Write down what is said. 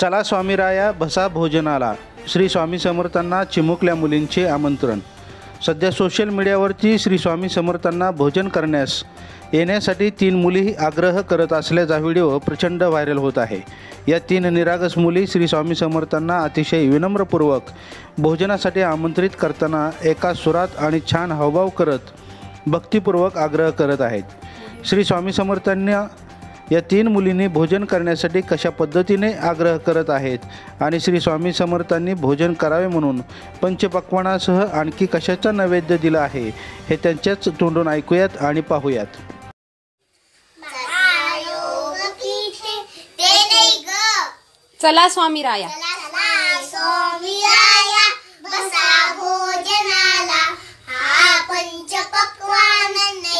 चला स्वामीराया बसा भोजनाला. श्री स्वामी समर्थांना चिमुकल्या मुलींचे आमंत्रण. सध्या सोशल मीडियावरती श्री स्वामी समर्थांना भोजन करण्यास येण्यासाठी 3 मुलीही आग्रह करत असल्याचा व्हिडिओ प्रचंड व्हायरल होत आहे. या 3 निरागस मुली श्री स्वामी समर्थांना अतिशय विनम्रपूर्वक भोजनासाठी आमंत्रित करताना एका सुरात आणि छान हावभाव करत भक्तिपूर्वक आग्रह करत आहेत. श्री स्वामी समर्थांना या 3 मुलींनी भोजन करण्यासाठी कशा पद्धतीने आग्रह करत आहेत आणि श्री स्वामी समर्थांनी भोजन करावे म्हणून पंचपक्वानासह आणखी कशाचा नैवेद्य दिला आहे हे त्यांच्याच तोंडून ऐकूयात आणि पाहूयात. चला स्वामीराया बसा भोजनाला. हा पंचपक्वान्न